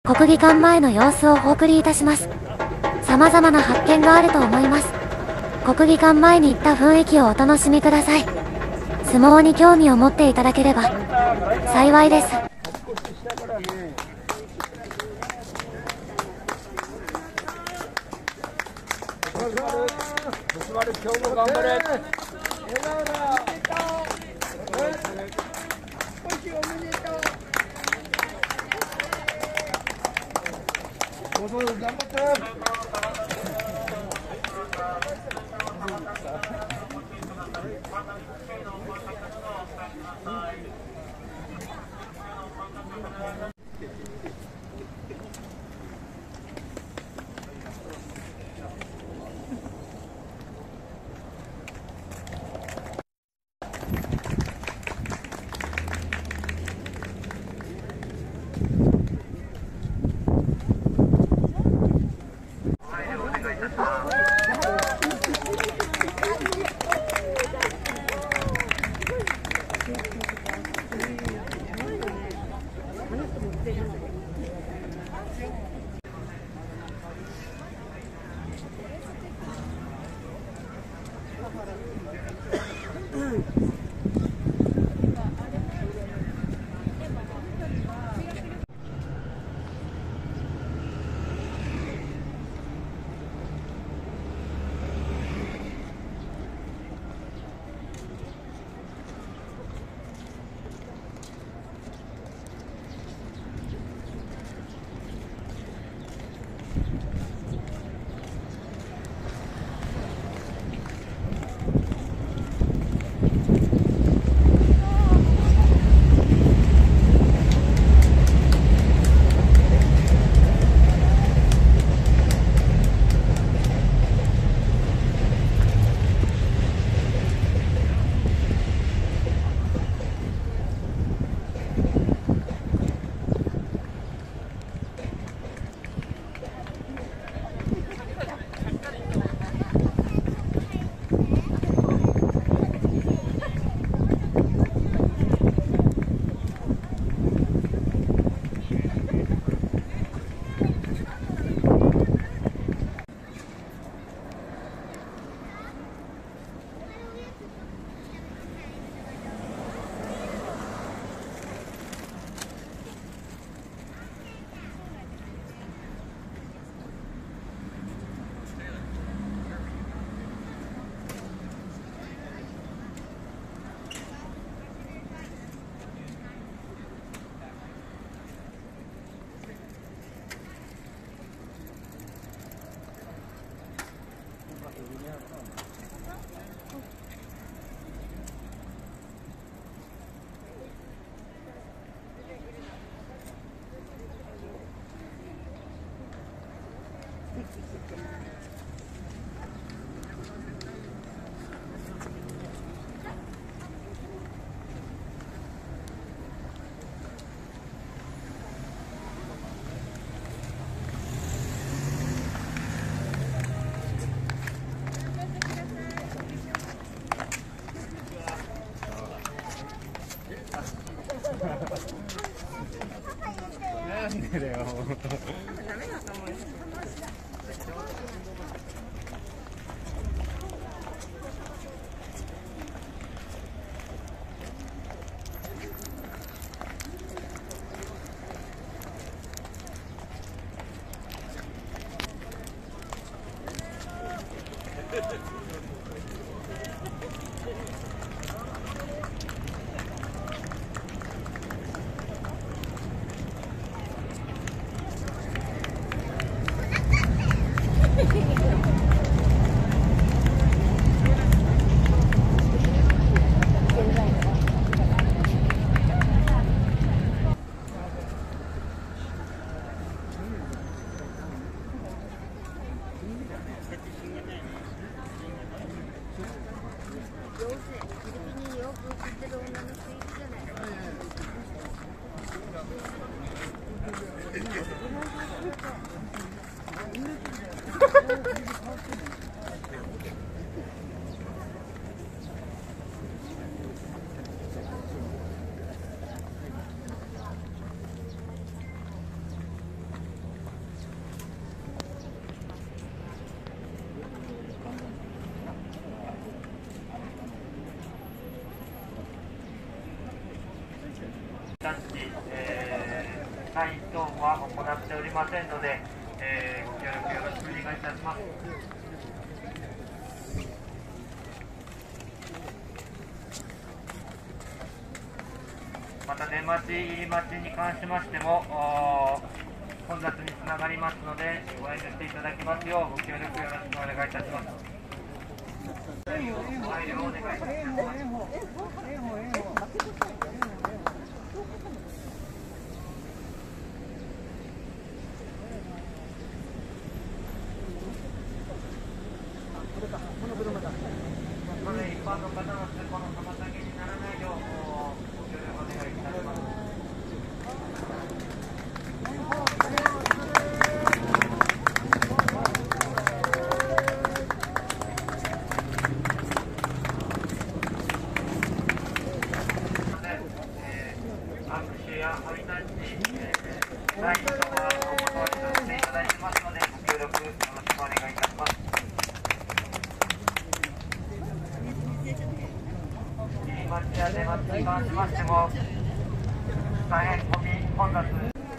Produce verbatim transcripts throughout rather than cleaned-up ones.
国技館前の様子をお送りいたします。様々な発見があると思います。国技館前に行った雰囲気をお楽しみください。相撲に興味を持っていただければ幸いです。 今日も頑張れ。頑張って。 なんでだよ。 は行っておりませんので、えー、ご協力よろしくお願いいたします。また出待ち、入り待ちに関しましても混雑につながりますので、ご遠慮していただきますようご協力よろしくお願いいたします。ご配慮をお願いいたします。まだ一般の方の通行の妨げにならないようご協力お願いいたします。握手やハイタッチ、ライトはお断りさせていただいてますので、ご協力よろしくお願いいたします。待ちや出待ちに関しましても大変混み混雑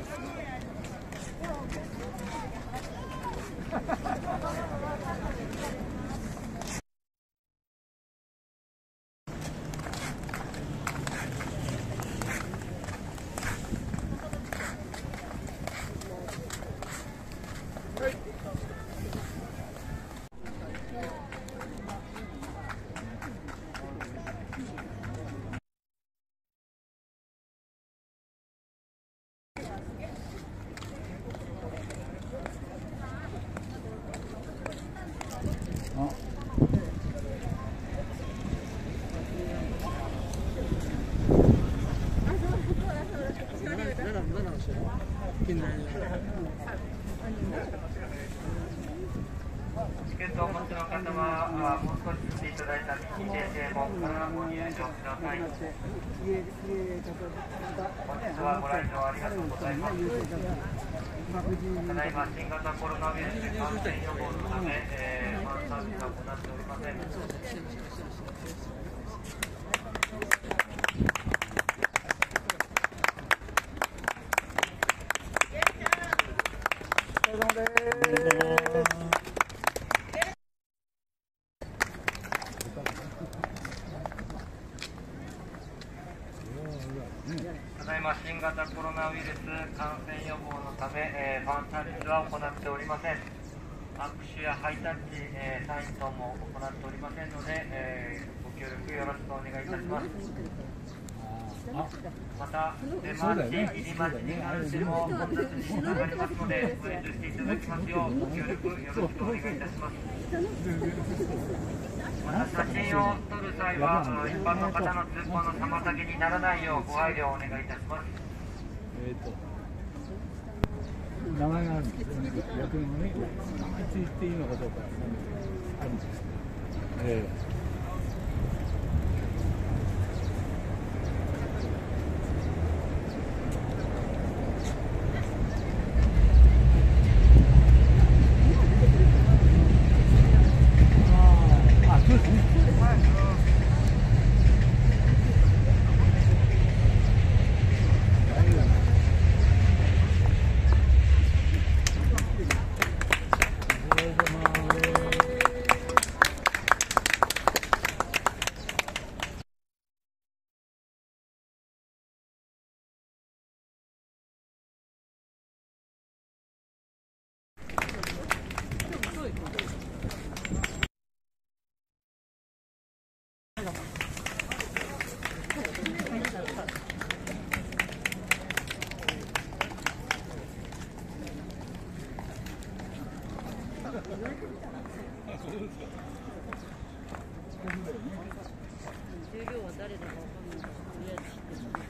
チケットをお持ちの方はもう少し来ていただいた道で正門からご入場ください。本日はご来場ありがとうございます。ただいま新型コロナウイルス感染予防のため、えー、ファンサービスは行っておりません。ただいま新型コロナウイルス感染予防のため、えー、ファンサービスは行っておりません。握手やハイタッチ、えー、サイン等も行っておりませんので、えー、ご協力よろしくお願いいたします。また出待ち、入り待ちに関しても混雑につながりますので、ご遠慮していただきますようご協力よろしくお願いいたします。また写真を撮る際は一般の方の通行の妨げにならないようご配慮をお願いいたします。 えーと名前があるんですよね。役のね、名前ついていいのかどうかあるんです。えー重量は誰だかわかんないから、とりあえず知ってる。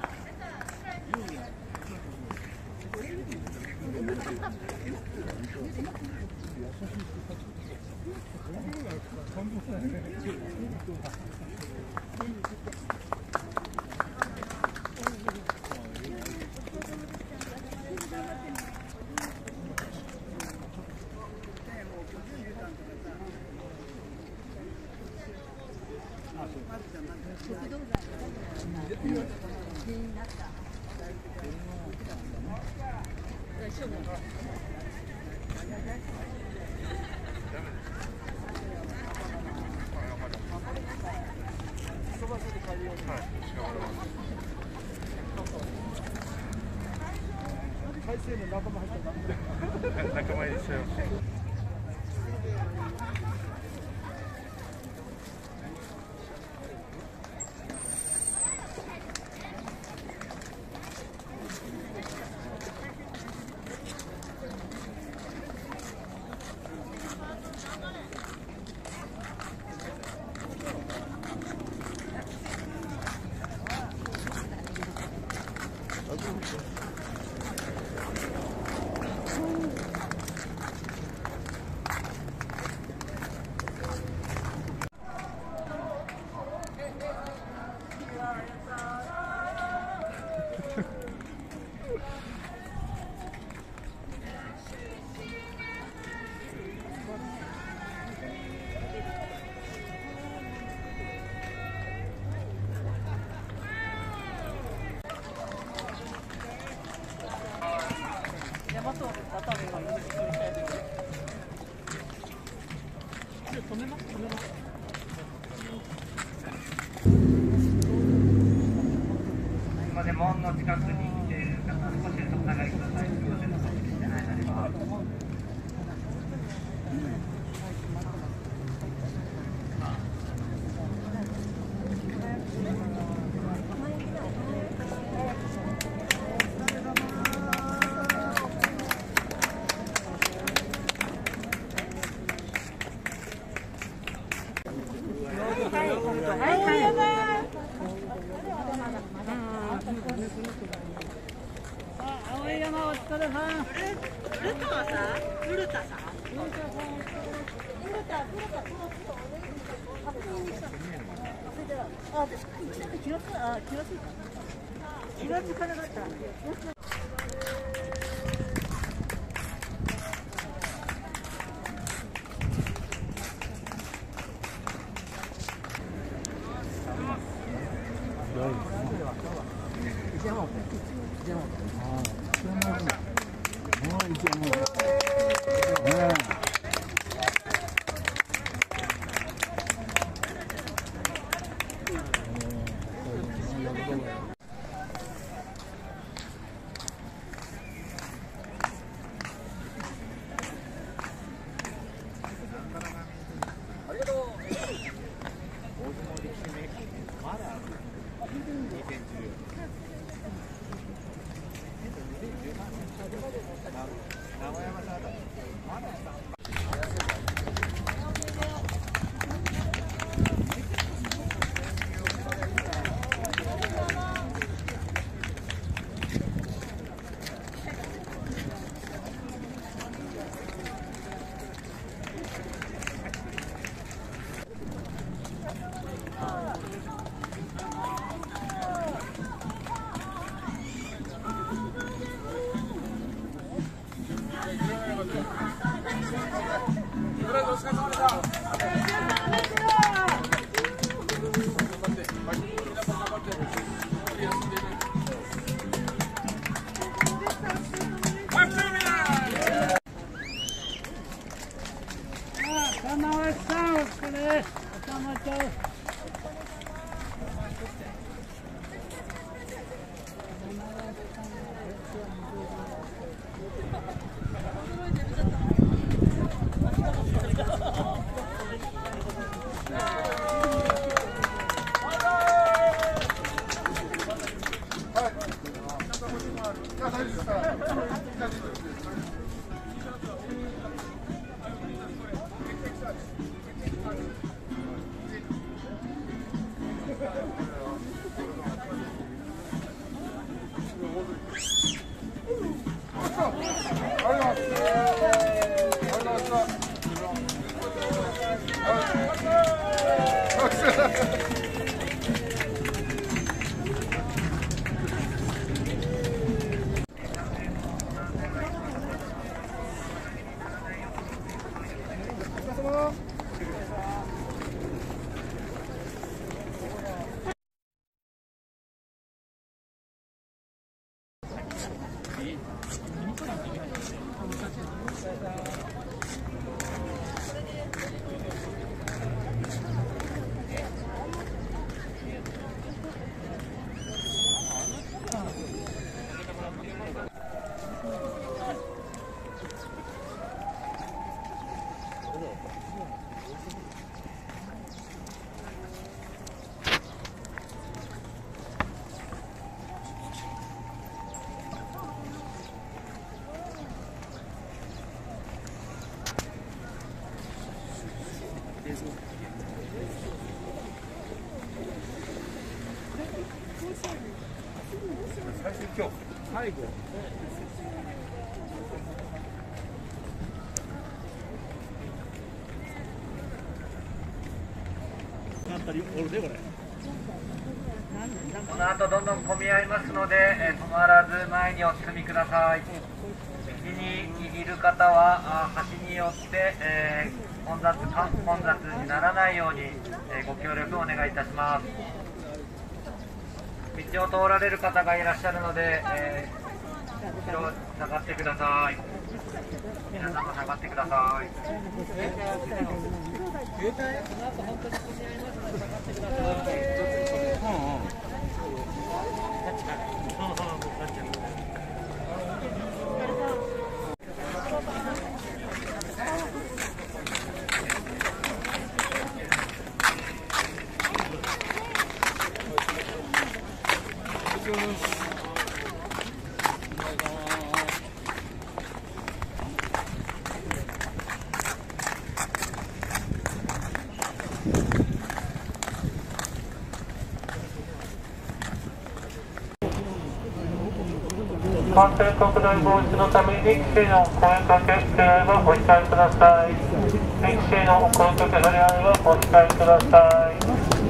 国道内になった。 海星の仲間入ったら仲間入りしちゃいました。 今で門の近くに来ている方、少しお下がりください。すみません、お待ちしてないので。 青山お疲れさん。ルタはさ、ルタさん。あ、私気がつか、あ、気がついた。気がつかなかった。 はい、 最終今日最後やっぱりおるねこれ。 この後どんどん混み合いますので、えー、止まらず前にお進みください。右に握る方はあ端によって、えー、混雑か混雑にならないように、えー、ご協力お願いいたします。道を通られる方がいらっしゃるので、えー、後ろ下がってください。皆さんも下がってください。 感染拡大防止のために規制のお声かけ、触れ合いはお控えください。規制のお声かけ、触れ合いはお控えください。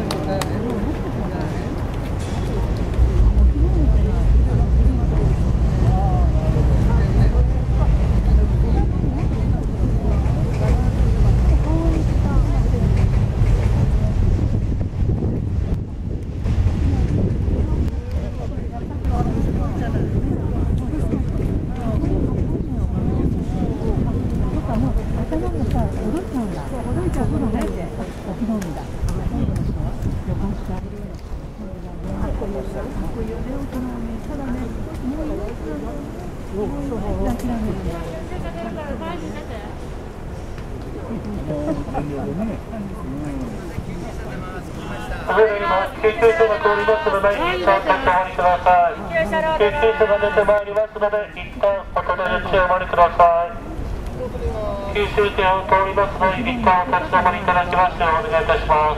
それでは今、救急車が通りますので、一旦立ち止まりください。救急車が出てまいりますので、一旦お立ち止まりください。救急車を通りますので、一旦お立ち止まりいただきますようお願いいたします。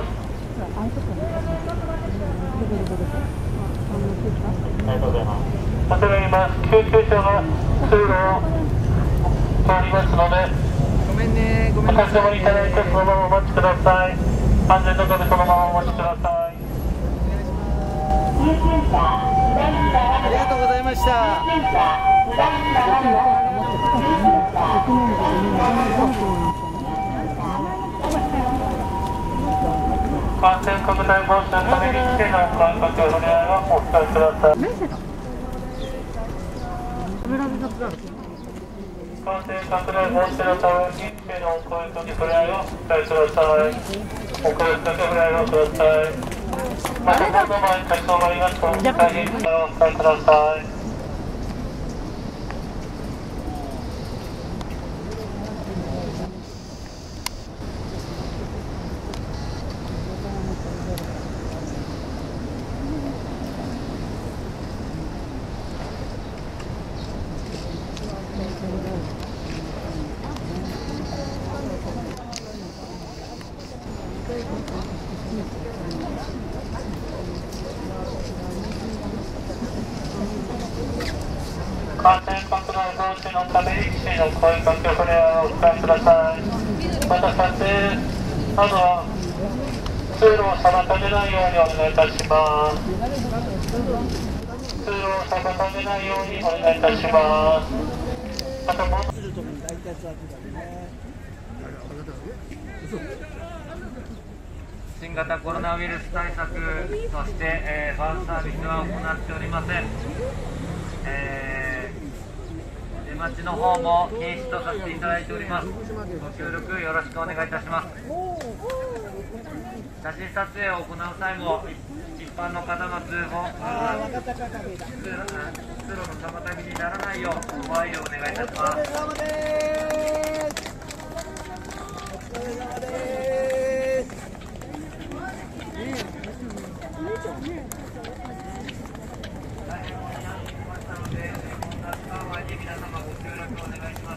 ありがとうございます。それでは今、救急車が通路を通りますので、 ごめんね、ごおめんなさい立ち止まりいただいて、そのままお待ちください。安全のためそのままお待ちください。 ありがとうございました。 感染拡大防止のために規制のお声かけをお願いをお伝えください。感染拡大防止のために規制のお声かけ触れ合いをお伝えください。お声かけ触れ合いをください。またどの前に立ち止まりますと、大変お伝えください。感染拡大防止のために規制の声かけ触れ合いをお伝えください。また撮影などは通路を妨げないようにお願いいたします。通路を妨げないようにお願いいたします。またも新型コロナウイルス対策、そして、えー、ファンサービスは行っておりません。えー、出待ちの方も禁止とさせていただいております。ご協力よろしくお願いいたします。写真撮影を行う際も一般の方の通報、通路の妨げにならないようご配慮をお願いいたします。皆様ご協力お願いします。